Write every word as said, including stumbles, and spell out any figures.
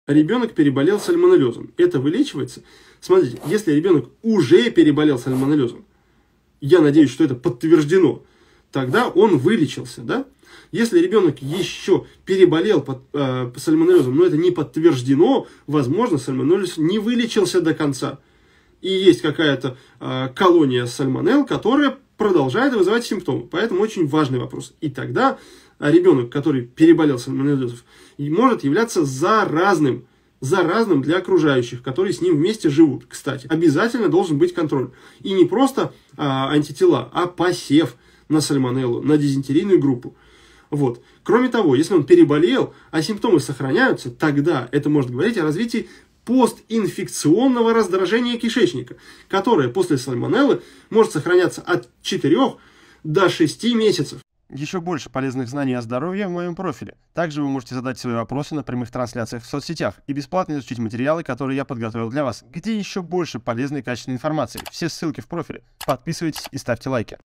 Ребенок переболел сальмонеллезом. Это вылечивается? Смотрите, если ребенок уже переболел сальмонеллезом, я надеюсь, что это подтверждено, тогда он вылечился, да? Если ребенок еще переболел под, э, сальмонеллезом, но это не подтверждено, возможно, сальмонеллез не вылечился до конца. И есть какая-то э, колония сальмонелл, которая продолжает вызывать симптомы. Поэтому очень важный вопрос. И тогда ребенок, который переболел сальмонеллезом, может являться заразным. заразным для окружающих, которые с ним вместе живут. Кстати, обязательно должен быть контроль. И не просто а, антитела, а посев на сальмонеллу, на дизентерийную группу. Вот. Кроме того, если он переболел, а симптомы сохраняются, тогда это может говорить о развитии постинфекционного раздражения кишечника, которое после сальмонеллы может сохраняться от четырёх до шести месяцев. Еще больше полезных знаний о здоровье в моем профиле. Также вы можете задать свои вопросы на прямых трансляциях в соцсетях и бесплатно изучить материалы, которые я подготовил для вас, где еще больше полезной и качественной информации. Все ссылки в профиле. Подписывайтесь и ставьте лайки.